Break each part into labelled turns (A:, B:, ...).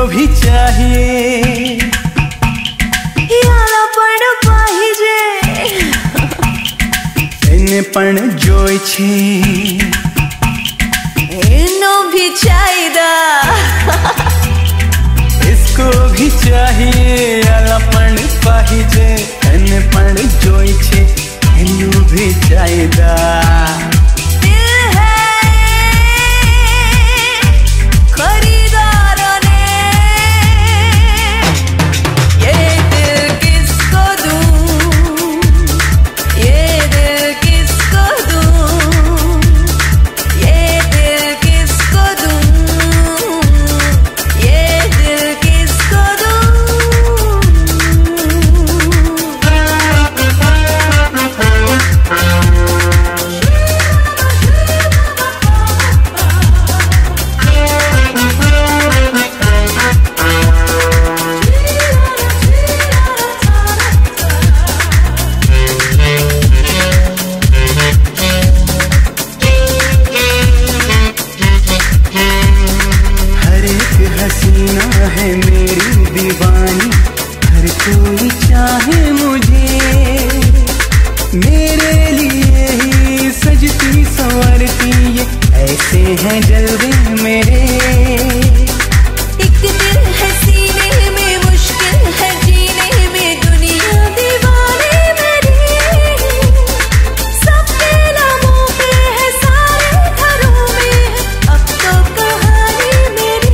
A: भी चाहिए
B: याला पण पाहिजे
A: એને પણ જોઈ છે
B: એનો भी चाहिदा
A: इसको भी चाहिए याला पण पाहिजे એને પણ જોઈ છે એનું भी चाहिदा हसीना है मेरी दीवानी हर कोई चाहे मुझे मेरे लिए ही सजती संवरती ये ऐसे हैं जलवे मेरे
B: एक दिल है सीने में मुश्किल है जीने में दुनिया दीवाने मेरी सबके नामों पे है सारे घरों में अब तो कहानी मेरी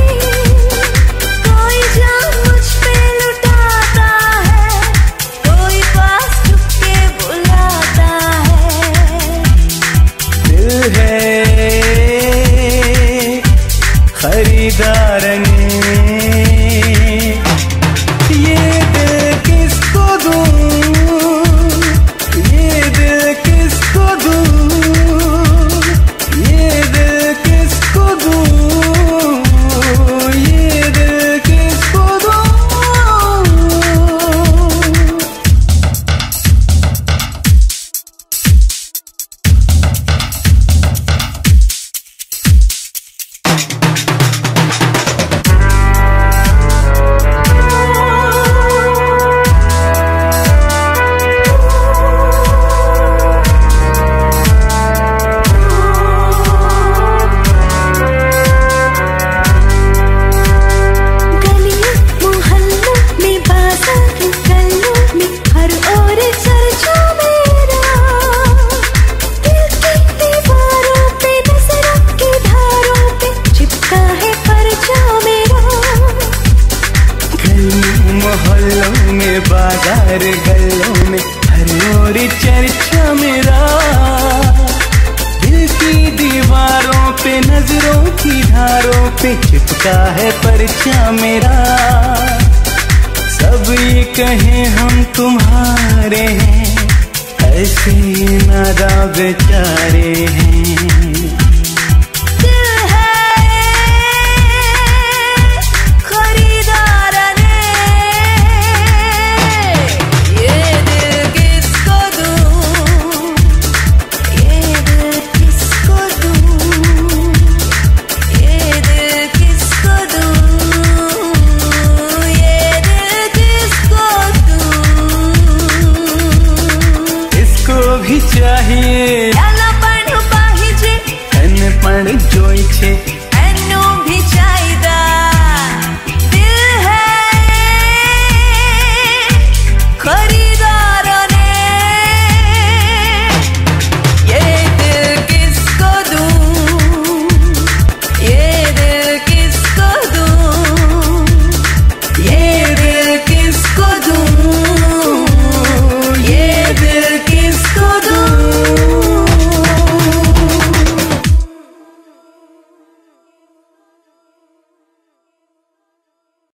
A: खरीदार ने ये दिल किसको दूं ये दिल किसको दूं ये दिल किसको दूं ये दिल किसको दूं मोहल्लों में बाजार गल्लों में हर ओर चर्चा मेरा दिल की दीवारों पे नजरों की धारों पे चिपका है परचा मेरा सब ये कहें हम तुम्हारे हैं ऐसे नादा बेचारे हैं